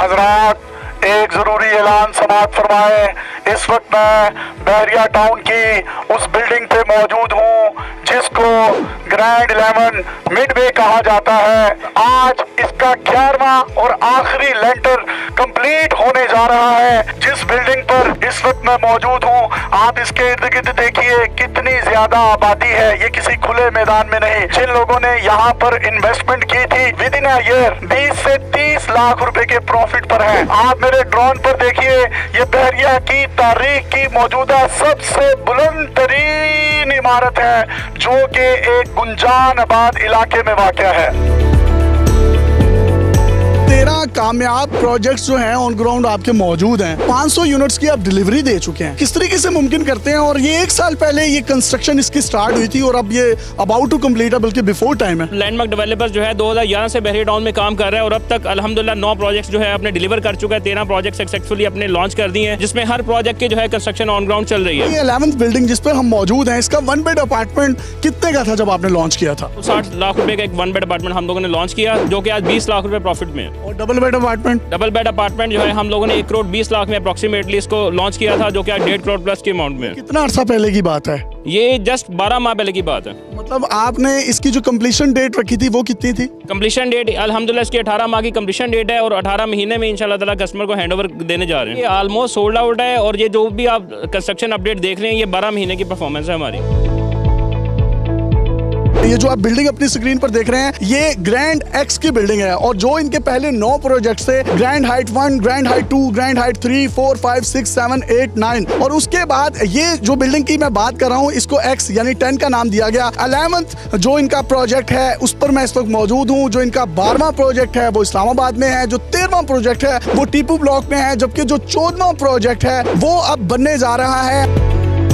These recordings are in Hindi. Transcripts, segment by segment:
हजरात, एक जरूरी ऐलान समाअत फरमाए। इस वक्त मैं बहरिया टाउन की उस बिल्डिंग पे मौजूद हूँ जिसको ग्रैंड 11 मिडवे कहा जाता है। आज इसका 11वां और आखिरी लेंटर कंप्लीट होने जा रहा है। जिस बिल्डिंग पर इस वक्त मैं मौजूद हूँ, आप इसके इर्द गिर्द देखिए कितनी ज्यादा आबादी है। ये किसी खुले मैदान में नहीं। जिन लोगों ने यहाँ पर इन्वेस्टमेंट की थी विद इन अ ईयर 20 से 30 लाख रुपए के प्रॉफिट पर है। आप मेरे ड्रोन पर देखिए, ये बहरिया की तारीख की मौजूदा सबसे बुलंद तरीन इमारत है जो कि एक गुंजान आबाद इलाके में वाक़या है। 13 कामयाब प्रोजेक्ट्स जो हैं ऑन ग्राउंड आपके मौजूद हैं। 500 यूनिट्स की आप डिलीवरी दे चुके हैं। किस तरीके से मुमकिन करते हैं? और ये 1 साल पहले ये कंस्ट्रक्शन इसकी स्टार्ट हुई थी और अब ये अबाउट टू कंप्लीट है, बल्कि बिफोर टाइम है। लैंडमार्क डेवलपर्स जो है 2011 से बहरिया टाउन में काम कर रहा है और अब तक अल्हम्दुलिल्लाह 9 प्रोजेक्ट्स जो है अपने डिलीवर कर चुका है। 13 प्रोजेक्ट सक्सेसफुली अपने लॉन्च कर दिए हैं, जिसमें हर प्रोजेक्ट की जो है कंस्ट्रक्शन ऑन ग्राउंड चल रही है। ये 11th बिल्डिंग जिस पर हम मौजूद हैं, इसका 1 बेड अपार्टमेंट कितने का था जब आपने लॉन्च किया था? 60 लाख रुपए का एक 1 बेड अपार्टमेंट हम लोगों ने लॉन्च किया, जो कि आज 20 लाख रुपए प्रॉफिट में है। और डबल बेड अपार्टमेंट जो है हम लोगों ने 1 करोड़ 20 लाख में अप्रोक्सीमेटली इसको लॉन्च किया था, जो कि आज 1.5 करोड़ प्लस के अमाउंट में। कितना अर्सा पहले की बात है? ये जस्ट 12 माह पहले की बात है। मतलब आपने इसकी जो कंप्लीशन डेट रखी थी वो कितनी थी? कंप्लीशन डेट अल्हम्दुलिल्लाह इसकी 18 माह की कंप्लीशन डेट है और 18 महीने में इंशाल्लाह ताला कस्टमर को हैंडओवर देने जा रहे हैं। ये ऑलमोस्ट सोल्ड आउट है और ये जो भी आप कंस्ट्रक्शन अपडेट देख रहे हैं, ये 12 महीने की परफॉर्मेंस है हमारी। ये जो आप बिल्डिंग अपनी स्क्रीन पर देख रहे हैं, ये ग्रैंड एक्स की बिल्डिंग है और जो इनके पहले 9 प्रोजेक्ट्स थे, Grand Height 1, Grand Height 2, Grand Height 3, 4, 5, 6, 7, 8, 9 और उसके बाद ये जो बिल्डिंग की मैं बात कर रहा हूँ, इसको एक्स यानी 10 का नाम दिया गया। 11th जो इनका प्रोजेक्ट है उस पर मैं इस वक्त मौजूद हूँ। जो इनका 12वां प्रोजेक्ट है वो इस्लामाबाद में है, जो 13वां प्रोजेक्ट है वो टीपू ब्लॉक में है, जबकि जो 14वां प्रोजेक्ट है वो अब बनने जा रहा है।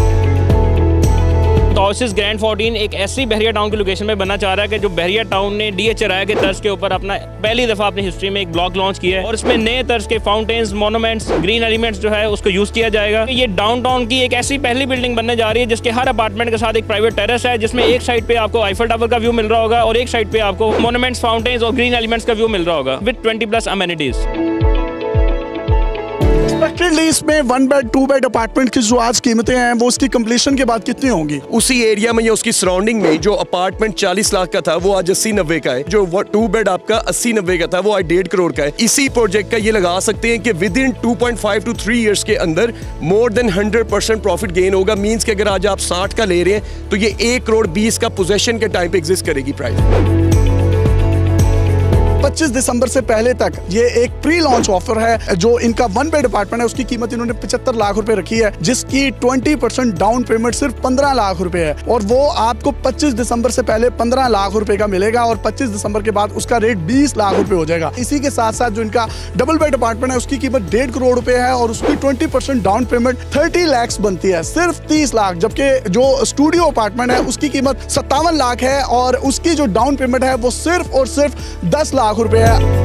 तौसीस ग्रैंड 14 एक ऐसी बहरिया टाउन की लोकेशन में बनना चाह रहा है कि जो बहरिया टाउन ने DHRI के तर्ज के ऊपर अपना पहली दफा अपनी हिस्ट्री में एक ब्लॉक लॉन्च किया है और इसमें नए तर्ज के फाउंटेन्स, मोनूमेंट्स, ग्रीन एलिमेंट्स जो है उसको यूज किया जाएगा। ये डाउनटाउन की एक ऐसी पहली बिल्डिंग बनने जा रही है जिसके हर अपार्टमेंट के साथ एक प्राइवेट टेरेस है, जिसमें एक साइड पे आपको आईफल टावर का व्यू मिल रहा होगा और एक साइड पे आपको मोनूमेंट्स, फाउंटेन्स और ग्रीन एलिमेंट्स का व्यू मिल रहा होगा विद 20+ अमेनिटीज। इसमें 1 बेड 2 बेड अपार्टमेंट की जो आज कीमतें हैं वो उसकी कंप्लीशन के बाद कितनी होंगी? उसी एरिया में या उसकी सराउंडिंग में जो अपार्टमेंट 40 लाख का था वो आज 80-90 का है। जो 2 बेड आपका 80-90 का था वो आज 1.5 करोड़ का है। इसी प्रोजेक्ट का ये लगा सकते हैं कि विद इन 2.5 to 3 ईयर्स के अंदर मोर देन 100% प्रॉफिट गेन होगा। मींस कि अगर आज आप 60 का ले रहे हैं तो ये 1 करोड़ 20 का पोजेशन के टाइम पे एग्जिस्ट करेगी प्राइस। 25 दिसंबर से पहले तक ये एक प्री लॉन्च ऑफर है। जो इनका 1 बेड अपार्टमेंट है उसकी कीमत इन्होंने 75 लाख रुपए रखी है, जिसकी 20% डाउन पेमेंट सिर्फ 15 लाख रुपए है और वो आपको 25 दिसंबर से पहले 15 लाख रुपए का मिलेगा और 25 दिसंबर के बाद उसका रेट 20 लाख रुपए हो जाएगा। इसी के साथ साथ जो इनका डबल बेड अपार्टमेंट है उसकी कीमत 1.5 करोड़ रुपए है और उसकी 20% डाउन पेमेंट 30 लाख बनती है, सिर्फ 30 लाख। जबकि जो स्टूडियो अपार्टमेंट है उसकी कीमत 57 लाख है और उसकी जो डाउन पेमेंट है वो सिर्फ और सिर्फ 10 लाख रुपए है।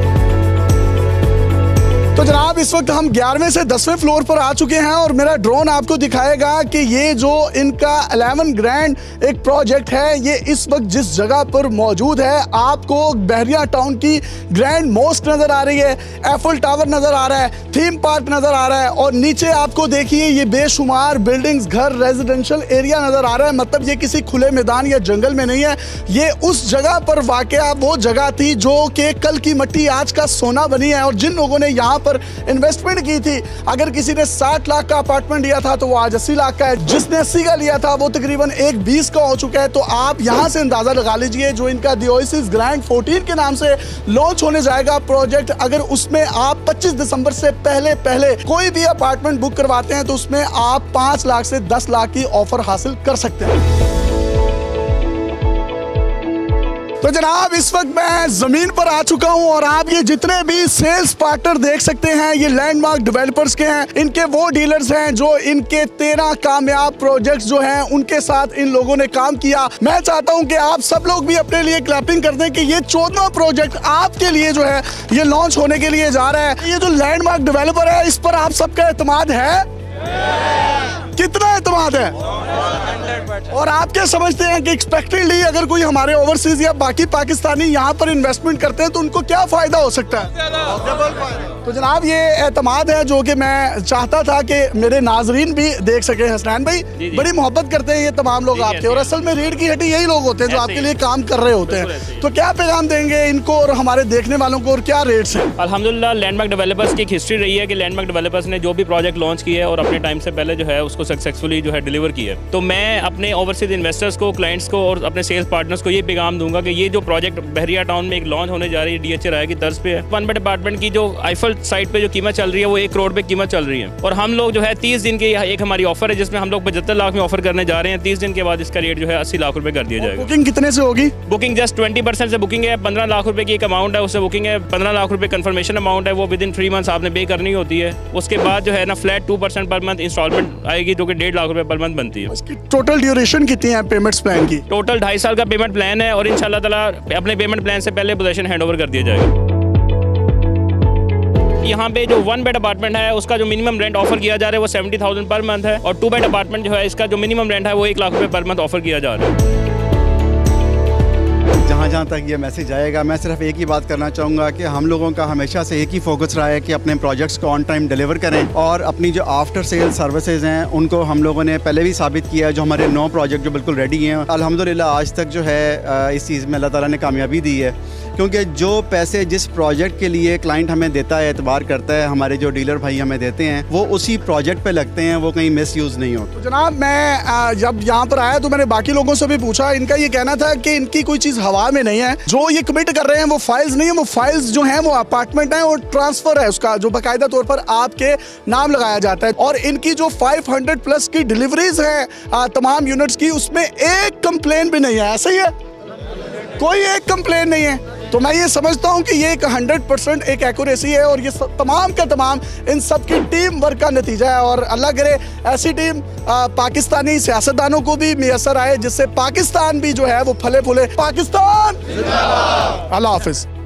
तो जनाब इस वक्त हम 11वें से 10वें फ्लोर पर आ चुके हैं और मेरा ड्रोन आपको दिखाएगा कि ये जो इनका 11 ग्रैंड एक प्रोजेक्ट है, ये इस वक्त जिस जगह पर मौजूद है, आपको बहरिया टाउन की ग्रैंड मोस्ट नजर आ रही है, एफल टावर नजर आ रहा है, थीम पार्क नजर आ रहा है और नीचे आपको देखिए ये बेशुमार बिल्डिंग्स, घर, रेजिडेंशियल एरिया नजर आ रहा है। मतलब ये किसी खुले मैदान या जंगल में नहीं है, ये उस जगह पर वाकया वो जगह थी जो कि कल की मट्टी आज का सोना बनी है। और जिन लोगों ने यहाँ इन्वेस्टमेंट की थी, अगर किसी ने 60 लाख का अपार्टमेंट लिया था तो वो आज 80 लाख का है, जिसने 80 का लिया था वो तकरीबन 1.20 का हो चुका है। तो आप यहां से अंदाजा लगा लीजिए जो इनका तौसीस ग्रैंड 14 के नाम से लॉन्च होने जाएगा प्रोजेक्ट, अगर उसमें आप 25 दिसंबर से पहले कोई भी अपार्टमेंट बुक करवाते हैं तो उसमें आप 5 लाख से 10 लाख की ऑफर हासिल कर सकते हैं। तो जनाब इस वक्त मैं जमीन पर आ चुका हूं और आप ये जितने भी सेल्स पार्टनर देख सकते हैं ये लैंडमार्क डेवलपर्स के हैं। इनके वो डीलर्स हैं जो इनके 13 कामयाब प्रोजेक्ट्स जो हैं उनके साथ इन लोगों ने काम किया। मैं चाहता हूं कि आप सब लोग भी अपने लिए क्लैपिंग कर दें कि ये 14वां प्रोजेक्ट आपके लिए जो है ये लॉन्च होने के लिए जा रहा है। ये जो लैंडमार्क डेवलपर है इस पर आप सबका एतमाद है? कितना एतमाद है? और आप क्या समझते हैं कि एक्सपेक्टेडली अगर कोई हमारे ओवरसीज या बाकी पाकिस्तानी यहाँ पर इन्वेस्टमेंट करते हैं तो उनको क्या फायदा हो सकता है? तो जनाब ये एतमाद है जो कि मैं चाहता था कि मेरे नाजरीन भी देख सके। हसनैन भाई बड़ी मोहब्बत करते हैं ये तमाम लोग आपके, और असल में रीढ़ की हड्डी यही लोग होते हैं जो आपके लिए काम कर रहे होते हैं। तो क्या पैगाम देंगे इनको और हमारे देखने वालों को, और क्या रेट्स हैं? अल्हम्दुलिल्लाह लैंडमार्क डेवलपर्स की एक हिस्ट्री रही है कि लैंडमार्क डेवलपर्स ने जो भी प्रोजेक्ट लॉन्च किया है और अपने टाइम से पहले जो है उसको सक्सेसफुली जो है डिलीवर किया है। तो मैं अपने ओवरसीज इन्वेस्टर्स को, क्लाइंट्स को और अपने सेल्स पार्टनर्स को ये पैगाम दूंगा कि ये जो प्रोजेक्ट बहरिया टाउन में एक लॉन्च होने जा रही है DHRI की तर्ज पे है। वन बेड अपार्टमेंट की जो आईफल साइट पे जो कीमत चल रही है वो 1 करोड़ पे कीमत चल रही है, और हम लोग जो है 30 दिन की एक हमारी ऑफर है जिसमें हम लोग 75 लाख में ऑफर करने जा रहे हैं। 30 दिन के बाद इसका रेट जो है 80 लाख रुपए कर दिया जाएगा। बुकिंग कितने से होगी? बुकिंग जस्ट 20% से बुकिंग है। 15 लाख रुपए की एक अमाउंट है, उससे बुकिंग है। 15 लाख रुपए कंफर्मेशन अमाउंट है, वो विद इन 3 मंथ्स आपने पे करनी होती है। उसके बाद जो है ना फ्लैट 2% पर मंथ इंस्टॉलमेंट आएगी जो कि 1.5 लाख रुपए पर मंथ बनती है। इसकी टोटल ड्यूरेशन कितनी है पेमेंट्स प्लान की? टोटल 2.5 साल का पेमेंट प्लान है, और इंशाल्लाह ताला अपने पेमेंट प्लान से पहले पोजीशन हैंडओवर कर दिया जाएगा। यहाँ पे जो 1 बेड अपार्टमेंट है उसका जो मिनिमम रेंट ऑफर किया जा रहा है वो 70,000 पर मंथ है, और 2 बेड अपार्टमेंट जो है इसका जो मिनिमम रेंट है वो 1 लाख रुपए पर मंथ ऑफर किया जा रहा है। जहाँ तक ये मैसेज आएगा, मैं सिर्फ एक ही बात करना चाहूँगा कि हम लोगों का हमेशा से एक ही फोकस रहा है कि अपने प्रोजेक्ट्स को ऑन टाइम डिलीवर करें, और अपनी जो आफ्टर सेल सर्विसेज हैं उनको हम लोगों ने पहले भी साबित किया है। जो हमारे 9 प्रोजेक्ट जो बिल्कुल रेडी हैं, अल्हम्दुलिल्लाह आज तक जो है इस चीज़ में अल्लाह ताला ने कामयाबी दी है, क्योंकि जो पैसे जिस प्रोजेक्ट के लिए क्लाइंट हमें देता है, एतबार करता है, हमारे जो डीलर भाई हमें देते हैं वो उसी प्रोजेक्ट पे लगते हैं, वो कहीं मिस यूज़ नहीं होता। तो जनाब मैं जब यहाँ पर आया तो मैंने बाकी लोगों से भी पूछा, इनका ये कहना था कि इनकी कोई चीज़ हवा में नहीं है, जो ये कमिट कर रहे हैं वो फाइल्स नहीं है, वो फाइल्स जो हैं वो अपार्टमेंट है और ट्रांसफर है उसका जो बाकायदा तौर पर आपके नाम लगाया जाता है। और इनकी जो 500 प्लस की डिलीवरीज है तमाम यूनिट्स की, उसमें एक कंप्लेन भी नहीं है। ऐसा ही है, कोई एक कंप्लेन नहीं है। तो मैं ये समझता हूँ कि ये एक 100% एक एक्यूरेसी है, और ये तमाम का तमाम इन सब की टीम वर्क का नतीजा है। और अल्लाह करे ऐसी टीम पाकिस्तानी सियासतदानों को भी मैसर आए जिससे पाकिस्तान भी जो है वो फले फूले। पाकिस्तान, अल्लाह हाफिज।